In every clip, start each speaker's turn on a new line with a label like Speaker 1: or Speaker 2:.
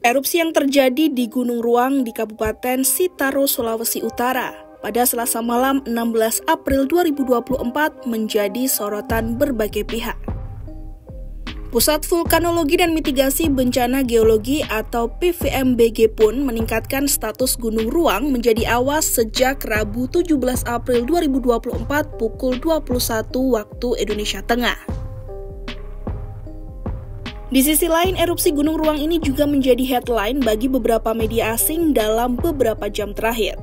Speaker 1: Erupsi yang terjadi di Gunung Ruang di Kabupaten Sitaro, Sulawesi Utara pada Selasa malam 16 April 2024 menjadi sorotan berbagai pihak. Pusat Vulkanologi dan Mitigasi Bencana Geologi atau PVMBG pun meningkatkan status Gunung Ruang menjadi awas sejak Rabu 17 April 2024 pukul 21 waktu Indonesia Tengah. Di sisi lain, erupsi Gunung Ruang ini juga menjadi headline bagi beberapa media asing dalam beberapa jam terakhir.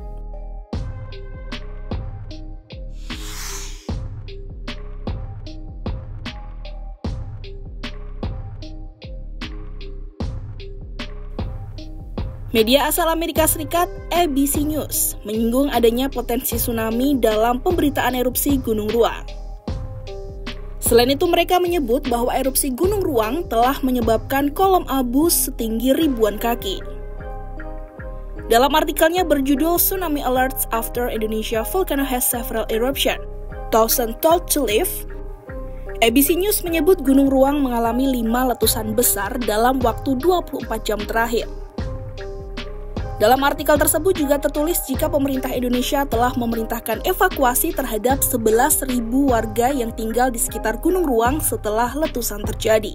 Speaker 1: Media asal Amerika Serikat, ABC News, menyinggung adanya potensi tsunami dalam pemberitaan erupsi Gunung Ruang. Selain itu, mereka menyebut bahwa erupsi Gunung Ruang telah menyebabkan kolom abu setinggi ribuan kaki. Dalam artikelnya berjudul Tsunami Alerts After Indonesia Volcano Has Several Eruption, Thousands Told to Live, ABC News menyebut Gunung Ruang mengalami 5 letusan besar dalam waktu 24 jam terakhir. Dalam artikel tersebut juga tertulis jika pemerintah Indonesia telah memerintahkan evakuasi terhadap 11.000 warga yang tinggal di sekitar Gunung Ruang setelah letusan terjadi.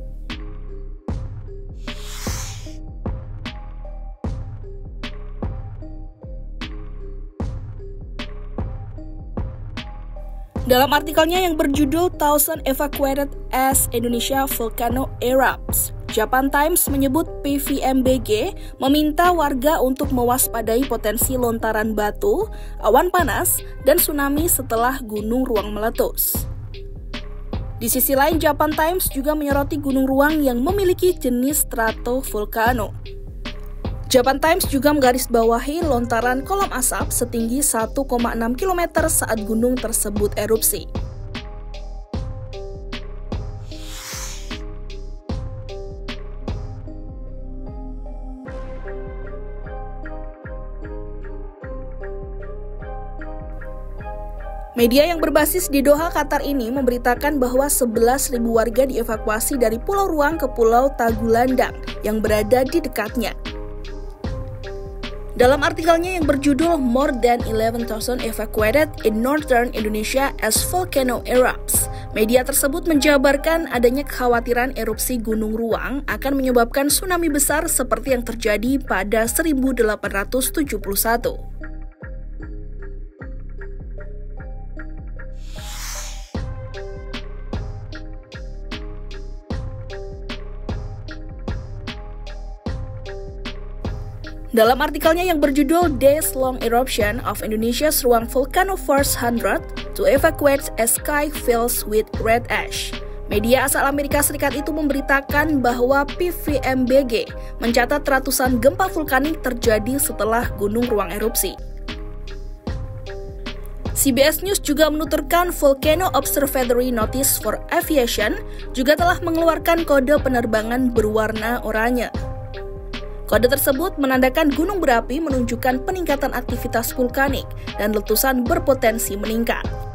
Speaker 1: Dalam artikelnya yang berjudul Thousands Evacuated as Indonesia Volcano Erupts, Japan Times menyebut PVMBG meminta warga untuk mewaspadai potensi lontaran batu, awan panas, dan tsunami setelah Gunung Ruang meletus. Di sisi lain, Japan Times juga menyoroti Gunung Ruang yang memiliki jenis stratovolcano. Japan Times juga menggarisbawahi lontaran kolom asap setinggi 1,6 km saat gunung tersebut erupsi. Media yang berbasis di Doha, Qatar ini memberitakan bahwa 11.000 warga dievakuasi dari Pulau Ruang ke Pulau Tagulandang yang berada di dekatnya. Dalam artikelnya yang berjudul More than 11,000 evacuated in Northern Indonesia as volcano erupts, media tersebut menjabarkan adanya kekhawatiran erupsi Gunung Ruang akan menyebabkan tsunami besar seperti yang terjadi pada 1871. Dalam artikelnya yang berjudul Days Long Eruption of Indonesia's Ruang Volcano Force 100 to Evacuate as Sky Fills with Red Ash, media asal Amerika Serikat itu memberitakan bahwa PVMBG mencatat ratusan gempa vulkanik terjadi setelah Gunung Ruang erupsi. CBS News juga menuturkan Volcano Observatory Notice for Aviation juga telah mengeluarkan kode penerbangan berwarna oranye. Kode tersebut menandakan gunung berapi menunjukkan peningkatan aktivitas vulkanik dan letusan berpotensi meningkat.